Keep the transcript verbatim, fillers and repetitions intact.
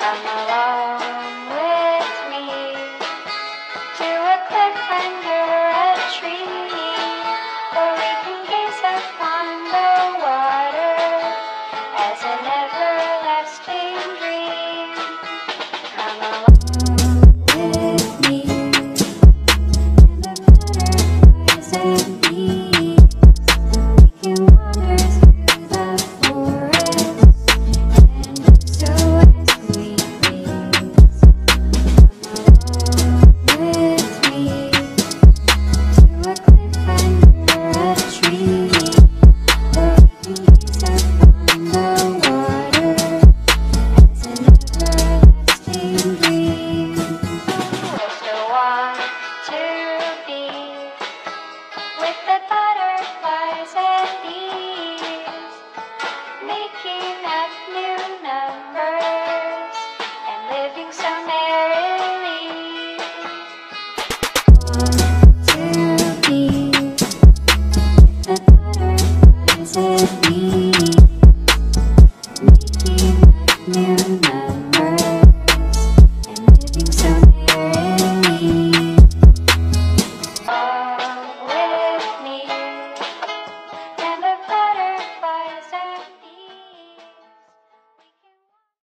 Come along with me to a cliff under a tree, where we can gaze upon the water as an everlasting dream. Come along with me, and the butterflies and bees, we can wander through the forest and so as we please. Come along with me to a cliff under a tree, where we can gaze upon the water as an everlasting dream. I still want to be with the butterflies and bees, making up new numbers and living so merrily. Want to be with the butterflies and bees, making up new